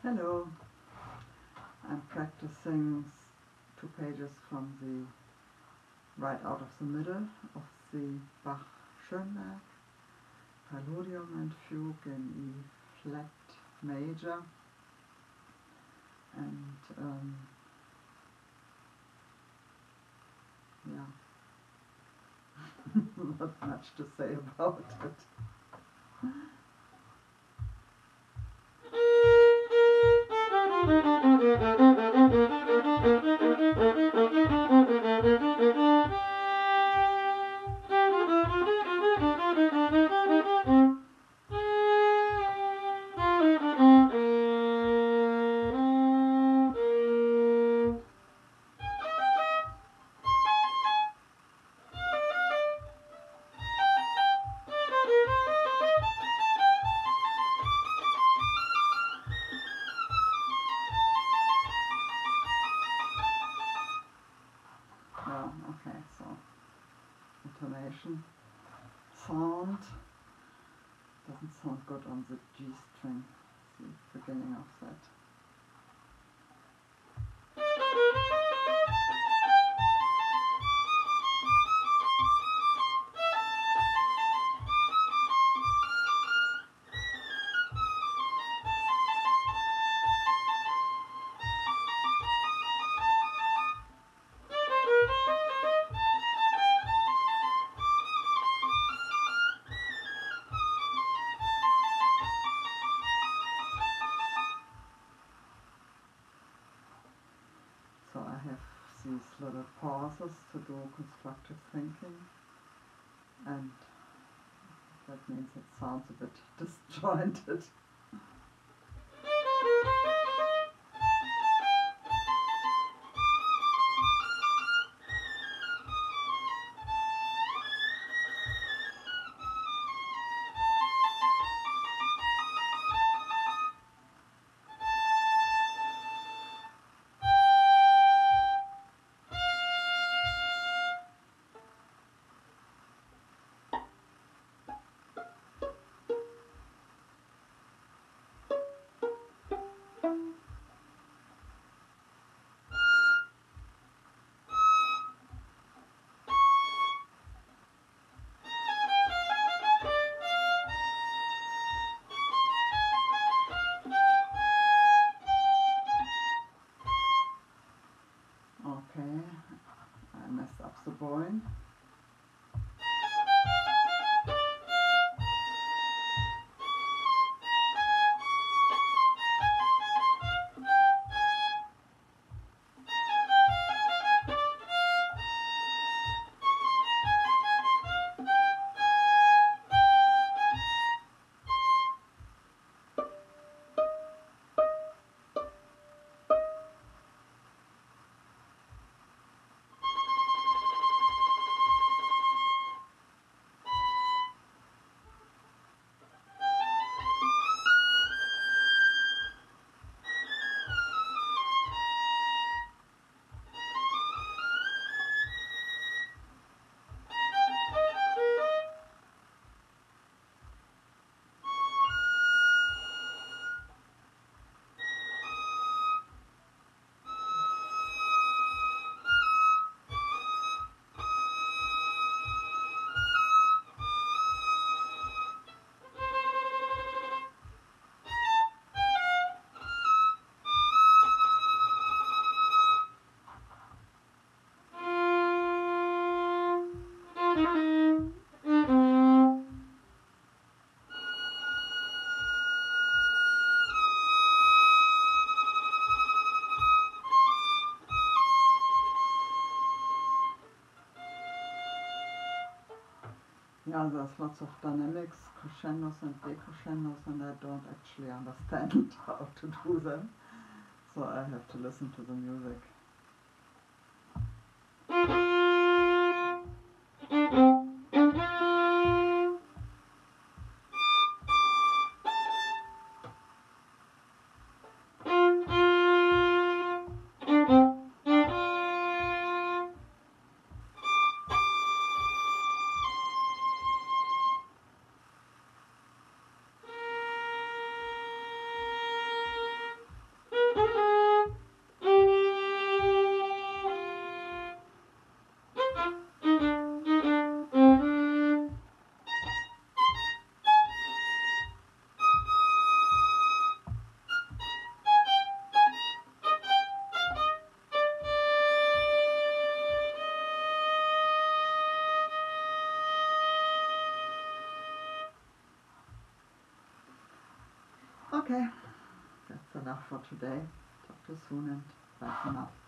Hello, I'm practicing 2 pages from the right out of the middle of the Bach Schönberg Preludium and Fugue in E flat major, and yeah, not much to say about it. Well, okay, so intonation, sound doesn't sound good on the G string, the beginning of that. So I have these little pauses to do constructive thinking, and that means it sounds a bit disjointed. Okay, I messed up the bowing. Yeah, there's lots of dynamics, crescendos and decrescendos, and I don't actually understand how to do them, so I have to listen to the music. Okay, that's enough for today. Talk to you soon and bye for now.